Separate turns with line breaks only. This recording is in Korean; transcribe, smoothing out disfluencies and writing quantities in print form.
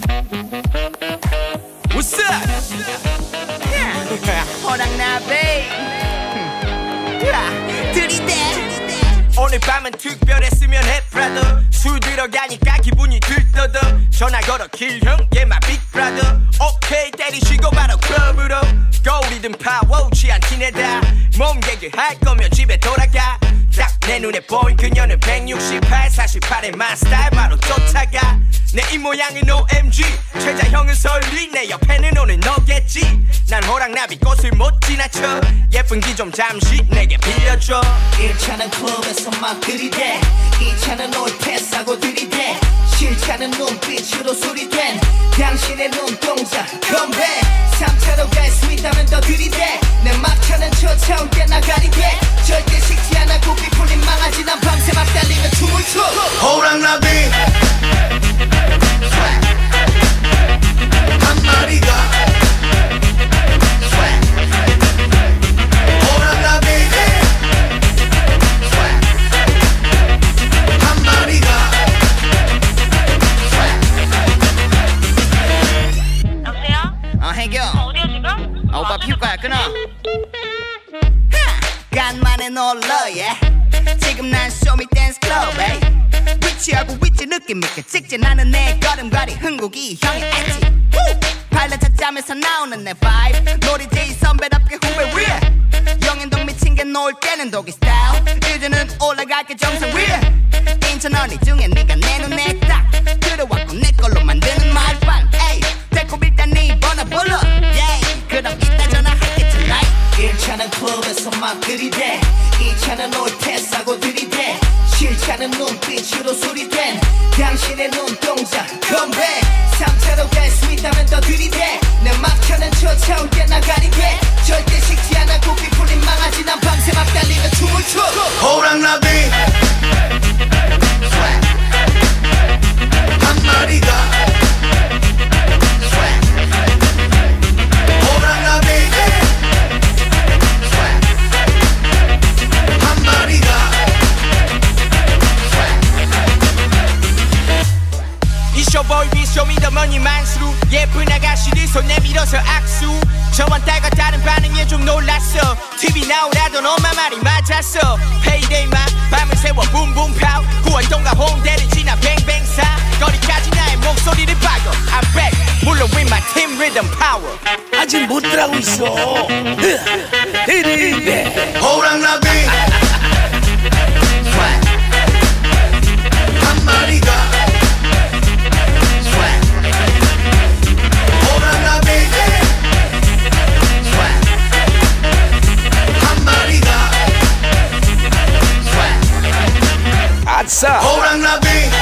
What's up?
HorangNabi 들이대.
오늘 밤은 특별했으면 해 brother. 술 들어가니까 기분이 들떠더. 전화 걸어 길형 yeah my big brother. 오케이 때리시고 바로 클럽으로. 거울이든 파워 취한 티내다. 몸개그 할 거면 집에 돌아가. 딱 내 눈에 보인 그녀는 168 48의 마스타일 바로 쫓아가. 내 입모양은 OMG 최자형은 설리 내 옆에는 오늘 너겠지. 난 호랑나비 꽃을 못 지나쳐. 예쁜 기 좀 잠시 내게 빌려줘.
1차는 클럽에서 막 들이대 2차는 올 패스하고 들이대 실차는 눈빛으로 수리된 당신의 눈동자 건배 3차로 갈 수 있다면 더 들이대 내 막차는 쫓아올 때 나가리 돼 절대 식지 않아 고삐 풀린 망하지 난 밤새 막 달리며 춤을 춰 호랑나비 한 마리가 호랑나비 한 마리가
여보세요? 혜교
어디야 지금?
오빠 피울거야 끊어. 간만에 놀러 yeah. 지금 난 쇼미 댄스 클럽에 위치하고 위치 느낌 있게 직진 하는 내 걸음걸이 흥국이 형의 엣지 발레 찾자면서 나오는 내 vibe 놀이제이 선배답게 후배 위에 영인동 미친 게 놀 때는 독일 스타일 이제는 올라갈게 정상 위에 인천 언니 중에 네가 내 눈에 딱 들어왔고 내 걸로 만드는 말빵 에이 데리고 일단 네 번호 불러 yeah. 그럼 이따 전화할게 tonight
1차는 클럽에서 막 들이대 2차는 올 패스하고 들이대 실차는 눈빛으로 수리된 당신의 눈동자 건배 3차로 갈 수 있다면 더 들이대 내 막차는 쫓아올 때 나가리 돼 절대 식지 않아 고삐 풀린 망하지 난 밤새 막 달리며 춤을 춰 호랑나비 한 마리가 호랑나비 한 마리가
이쇼보이 비쇼미더머니 만수루 예쁜 아가씨들 손 내밀어서 악수 저번 달과 다른 반응에 좀 놀랐어 TV 나오라던 엄마 말이 맞았어 페이데이만 밤을 새워 붐붐파우 구월동과 홍대를 지나 뱅뱅사 거리까지 나의 목소리를 박어 I'm back 물론 with my team rhythm power
아직 못 들어가고 있어. 들이대.
호랑나비 한 마리가 호랑나비 한 마리가
아싸.
호랑나비